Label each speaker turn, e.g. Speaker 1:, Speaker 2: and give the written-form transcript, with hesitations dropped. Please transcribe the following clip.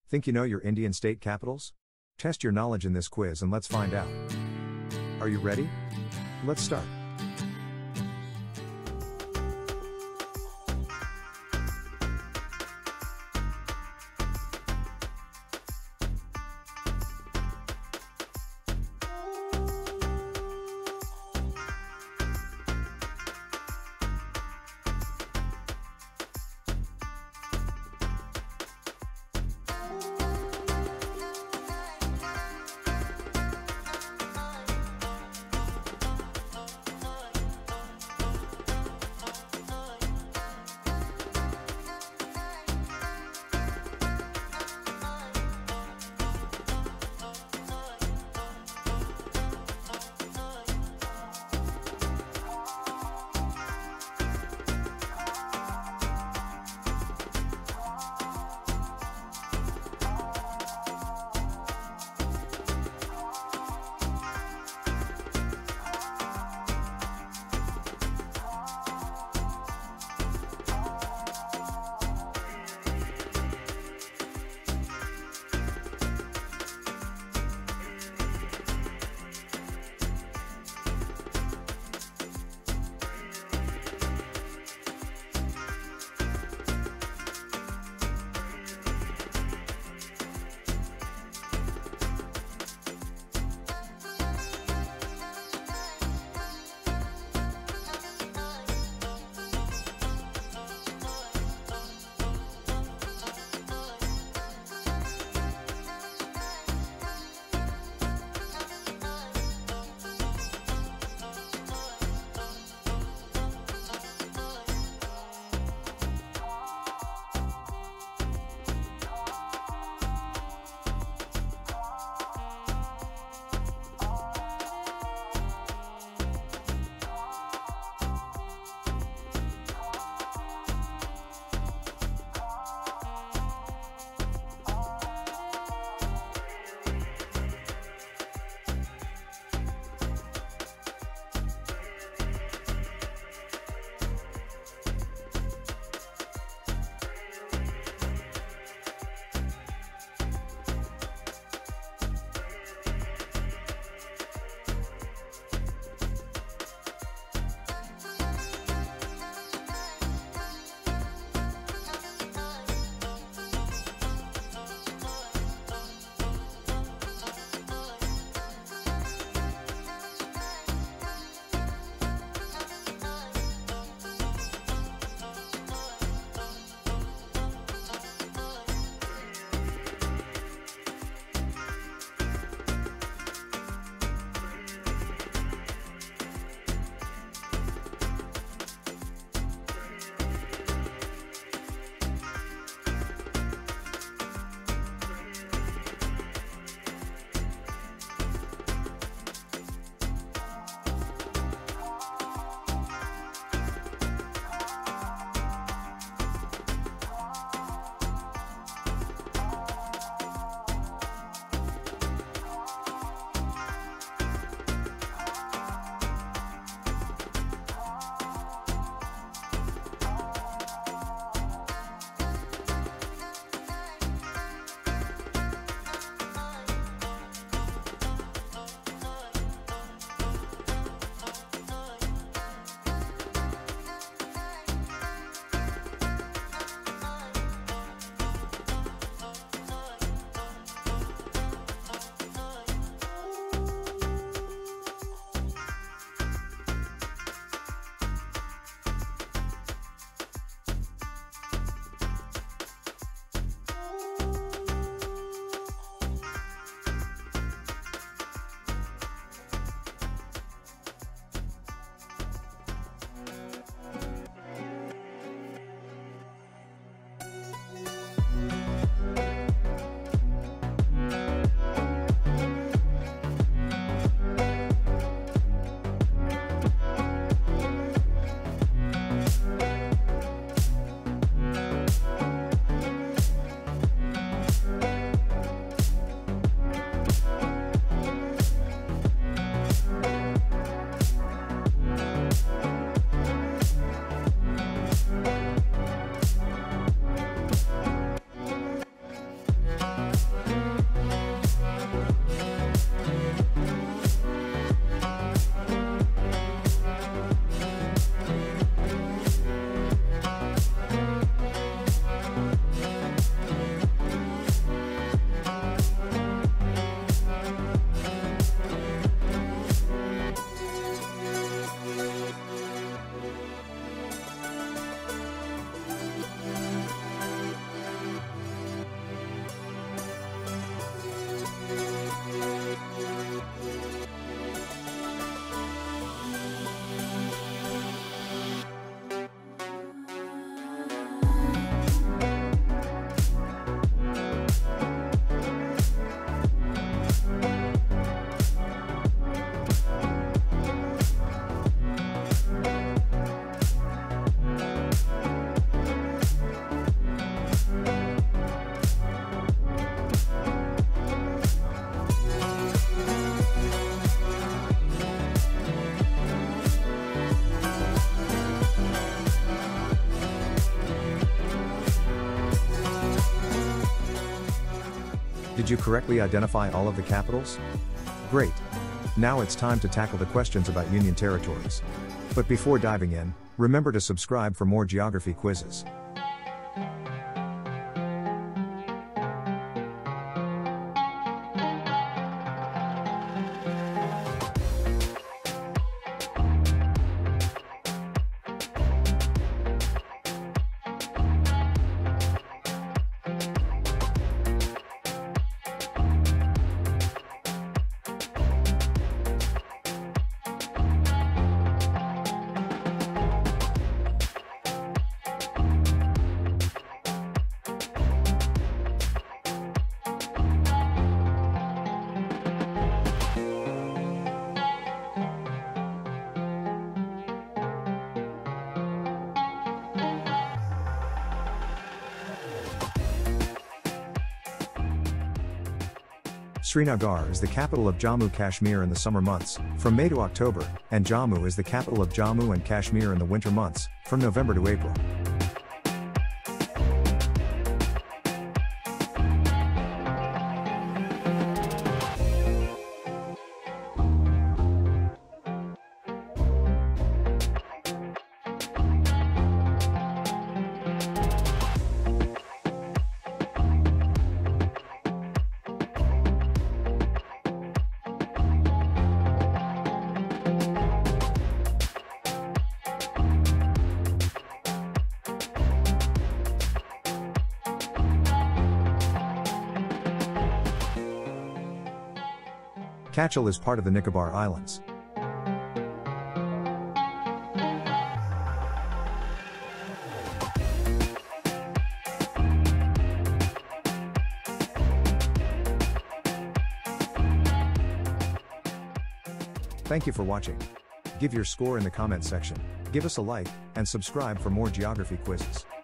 Speaker 1: Think you know your Indian state capitals? Test your knowledge in this quiz and let's find out. Are you ready? Let's start. Did you correctly identify all of the capitals? Great! Now it's time to tackle the questions about Union territories. But before diving in, remember to subscribe for more geography quizzes. Srinagar is the capital of Jammu Kashmir in the summer months, from May to October, and Jammu is the capital of Jammu and Kashmir in the winter months, from November to April. Kachal is part of the Nicobar Islands. Thank you for watching. Give your score in the comments section, give us a like, and subscribe for more geography quizzes.